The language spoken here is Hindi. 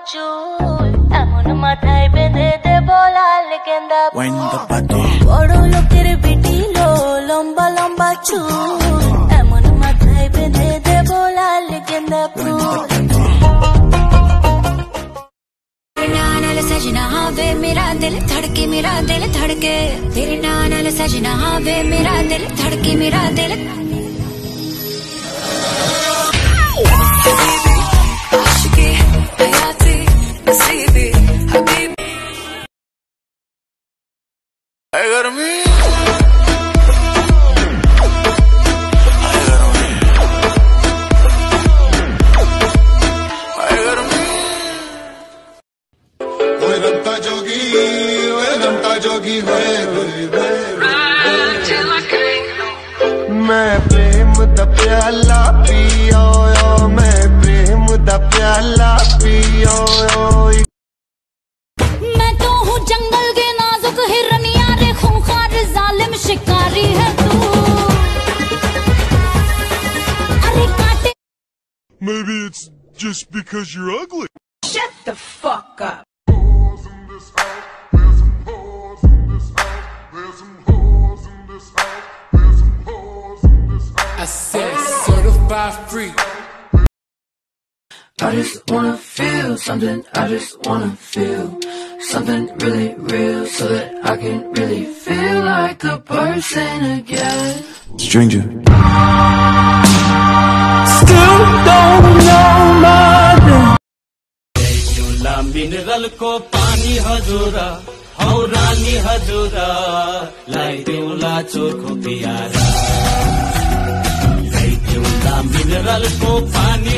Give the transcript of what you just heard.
চুল এমন মাথায় বেঁধে দেব লাল গেন্দা বড় লোকের বিটি লো লম্বা লম্বা চুল এমন মাথায় বেঁধে দেব লাল গেন্দা ফুল सजना वे मेरा दिल धड़के तेरे नाल सजना वे मेरा दिल धड़के मेरा दिल आशिकी हयाती नसीबी हबीबी अगर मैं जोगी मैं प्रेम दा प्याला पियो मैं प्रेम दा प्याला पियो मैं तो हूँ जंगल के नाजुक हिरनिया रे खूंखार जालिम शिकारी है तू अरे काटे Maybe it's just because you're ugly. Shut the fuck up. I said certified free. I just wanna feel something, I just wanna feel something really real so that I can really feel like a person again. Stranger. Still don't know my name. Mineral को पानी हजुरा हौ रानी हजुरा लाई देउला चोखो पियारा लाई देउला मिनरल को पानी